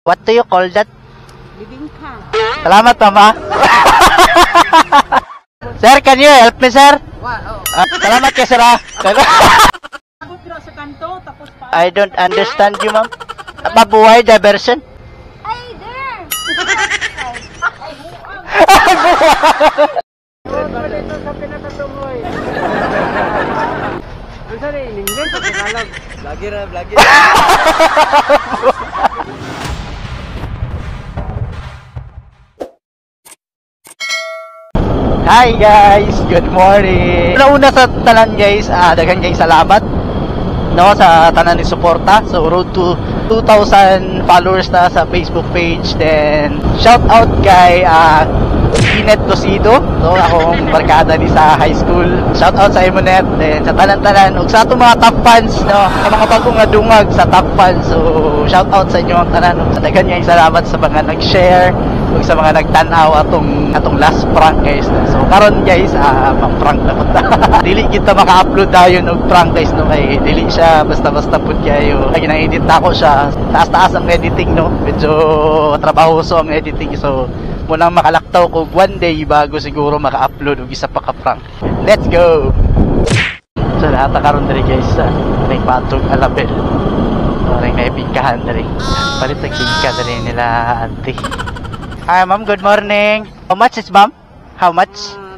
What do you call that? Bibingka. Salamat, mama. Sir, can you help me, sir? Salamat kay sir, ah. Sa kanto, tapos pa. I don't understand you, ma'am. Mabuhay diversion? Ay, there! Dito sa pinakatungoy. Ang sari, in English o Tagalog? Vlogger. Hi guys, good morning. Una sa tanan guys, daghan guys salamat no sa tanan ni suporta. So road to 2,000 followers na sa Facebook page. Then shout out kay Inet Dosido, no, akong barkada ni sa high school. Shout out sa Imonet, then sa tanan-tanan ug sa atong mga top fans, no, ang mga bagong nga dungag sa top fans. So shout out sa inyo ang tanan. Sa daghan guys salamat sa mga nag-share ug sa mga nagtan-aw atong last prank guys. So karon guys, ma-prank na punta. Dili kita maka-upload dayon og prank guys, no, kay dili siya basta-basta pud kayo. Kay gina-edit nako siya. Taas-taas ang editing, no. Medyo trabahoso ang editing. So munang makalaktaw ko one day bago siguro maka-upload og isa pa ka prank. Let's go. So nata karon diri guys, may patog alabel. Ring may bingkahan diri. Palit ang bingka diri nila auntie. Hi ma'am, good morning. How much is ma'am? How much?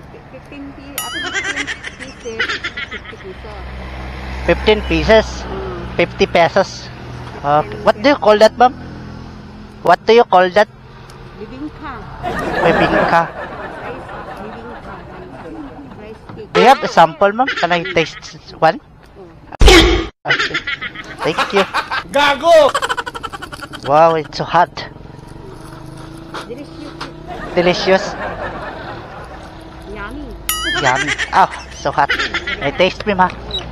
15 pieces. 50 pesos. Okay. What do you call that, ma'am? What do you call that? Bibingka. Bibingka. Rice cake. Do you have a sample, ma'am? Can I taste one? Okay. Thank you. Gago! Wow, it's so hot. Delicious. Yummy. Yummy. Oh, so hot. I taste me, ma.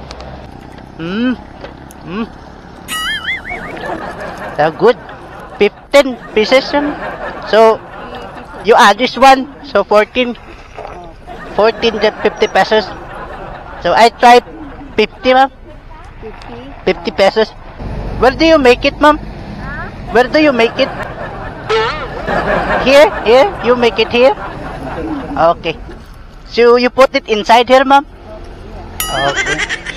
So good. 15 pieces. So you add this one. So 14 to 50 pesos. So I tried 50, ma'am. 50 pesos. Where do you make it, ma'am? Where do you make it? Here? You make it here? Okay. So you put it inside here, ma'am? Okay.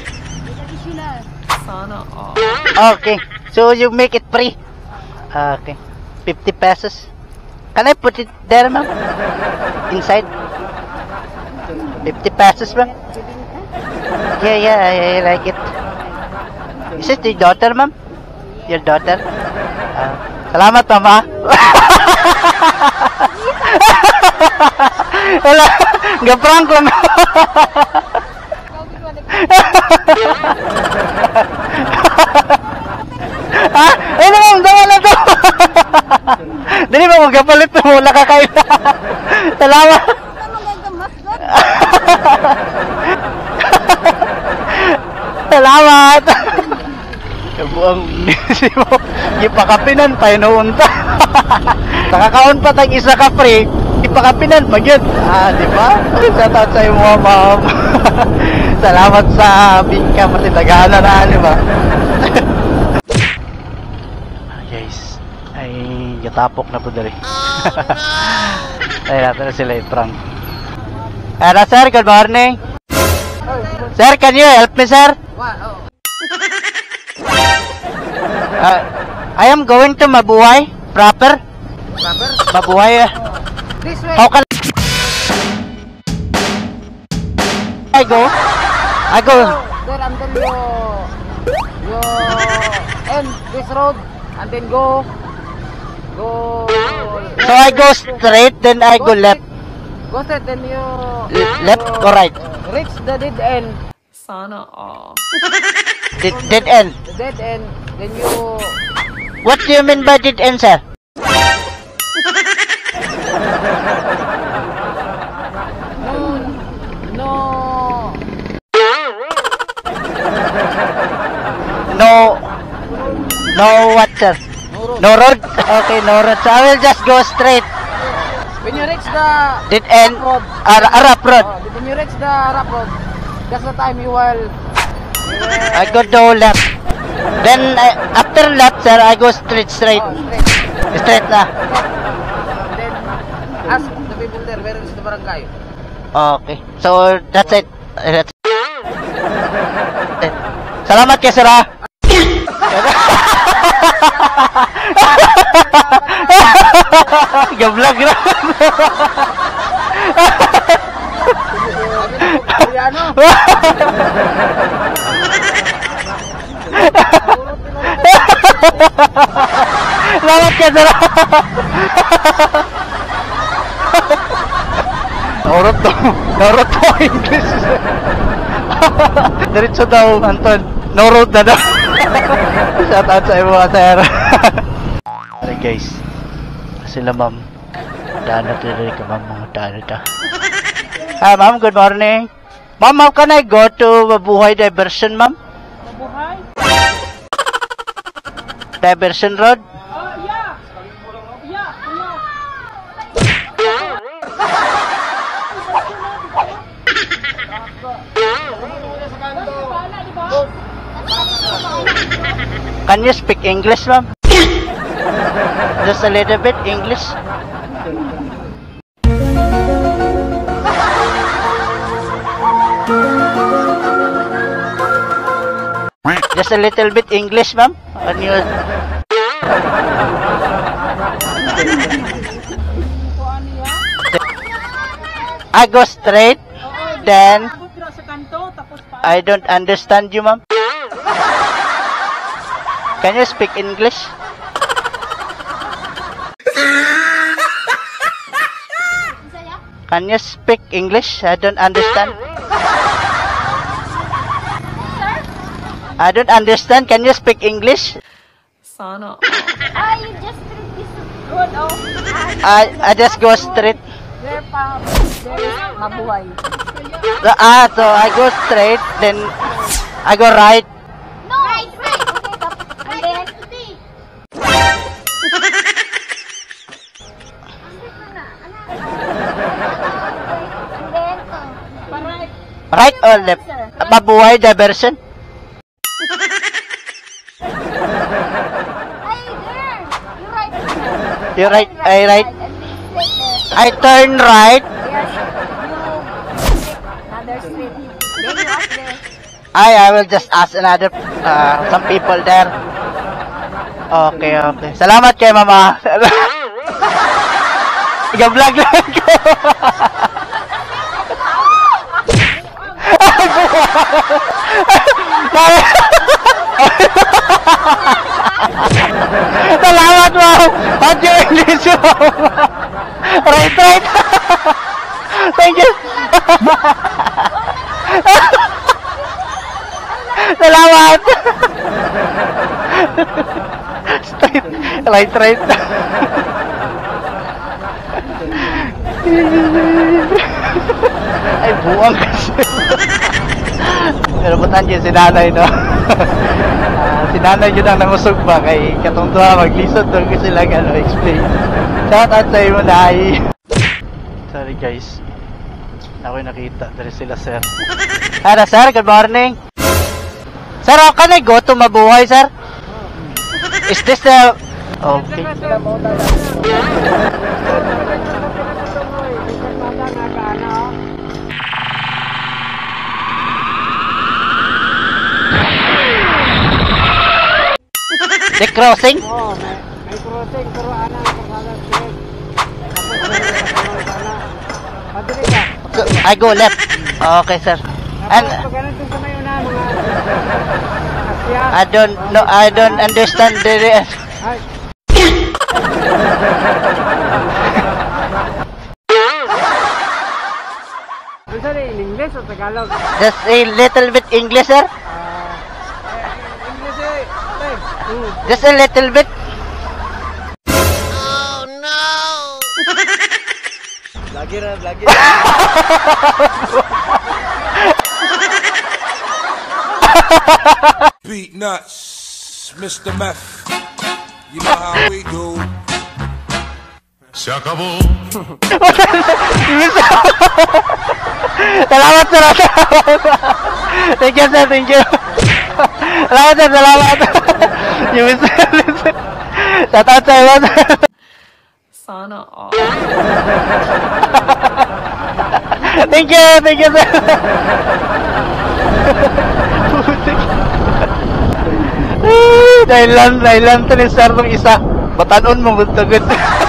Okay. So you make it free? Okay. 50 pesos. Can I put it there, ma'am? Inside? 50 pesos, ma'am? Yeah, I like it. Is it your daughter, ma'am? Your daughter? Salamat, mama. Wala, gaprank ko na. Ay naman, dawa na to. Dili ba magapalit mo, wala kakain na. Salamat. Salamat. Kabuang si mo, ipakapinan pa inuunta. Nakakaon pa tag isa ka free, ipakapinan pa yun. Di ba? Sa tatsay mo, ma'am. Salamat sa bingka, matitagana na, di ba? Guys, ay yatapok na po dali. Ay natin na sila i-prank. Sir, good morning. Sir, can you help me, sir? I am going to Mabuhay proper. Mabuhay. This way. How can I go? There and then you end this road and then go. So I go straight, then I go left. Go straight, then you Left or right? reach the dead end. Sana all. Dead end. The dead end. Then you What do you mean by dead end, sir? No what, sir? No road? Okay, no road. So I will just go straight. when you reach the Dead end. road. Rough road. When you reach the rough road, that's the time you will. I go to left. Then after left, sir, I go straight. Straight. Straight na. Then ask the people there where is the barangay. Okay. So, that's it. That's it. Salamat kay sir, ah. Gablog na. Ano? Salamat kay sir. Naurot to English. Diretso daw, Anton. No-road na daw. Shout out sa mga sir. Alright guys. Sila ma'am. Daan na tuloy ka ma'am. Mga daan na ta. Hi ma'am, good morning. Ma'am, how can I go to Mabuhay Diversion ma'am? Mabuhay? Diversion Road? Yeah. Yeah, ano? Can you speak English ma'am? Just a little bit English. Just a little bit English, ma'am. Can you? I go straight, then I don't understand you, ma'am. Can you speak English? Can you speak English? I don't understand. I don't understand. Can you speak English? Sana. You just read this road, oh. I just go straight. There is Mabuhay. So I go straight, then I go right. No, right. Okay, and then Right or left? Mabuhay Diversion. You right, I right. I turn right. Another street. Then you ask there. I will just ask another some people there. Okay, okay. Salamat kay mama. Ga-vlog lang ko. Salamat mo. At yung English mo. Right, right. Thank you. Salamat. Straight. Right, right. Ay, buwang kasi. Pero butan yun si nanay, no? Si nanay yun ang namusog ba kay katungtuha maglisod doon kasi lang explain. Shout out sa iyo, nay. Sorry guys. Ako'y nakita. Dari sila, sir. Hello, sir. Good morning. Sir, how can I go to Mabuhay, sir? Is this the... Okay. The crossing? Oh, may crossing pero ana ang pagkalat street. Madali ka. I go left. Okay, sir. And Pagkalat sa may una mga Asya. I don't understand the... Ay. Ano in English o Tagalog? Just a little bit English, sir. English eh. Just a little bit. Lagi na, lagi. Beat nuts, Mr. Meth. You know how we do. Se acabó. Salamat, sir. Thank you, sir. Thank you. Salamat, sir. Salamat. You miss it. Shoutout sa'yo, boss. Sana all. Thank you, sir. Dahil to ni sir nung isa. Batanon mo gud.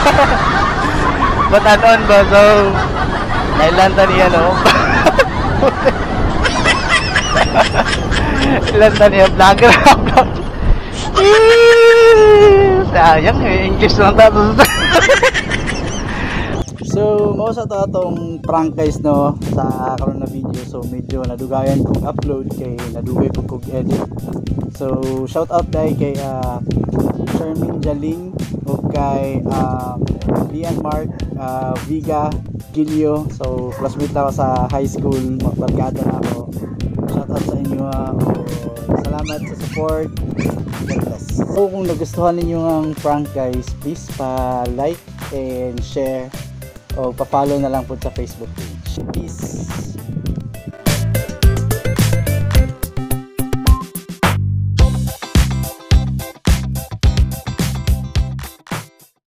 Batanon ba, so dahil to niya, no? Ilan to niya, vlogger. Sayang, English lang tayo. So, mao sa atong prank guys, no, sa karon na video. So, medyo nadugayan kong upload kay nadugay kog edit. So, shout out kay Shermin Jaling o kay Lian Mark Viga Gilio. So, classmate ako sa high school, magbarkada na ako. Shout out sa inyo. Salamat sa support. God bless. So, kung nagustuhan ninyo ang prank guys, please pa-like and share o pa-follow na lang po sa Facebook page. Peace.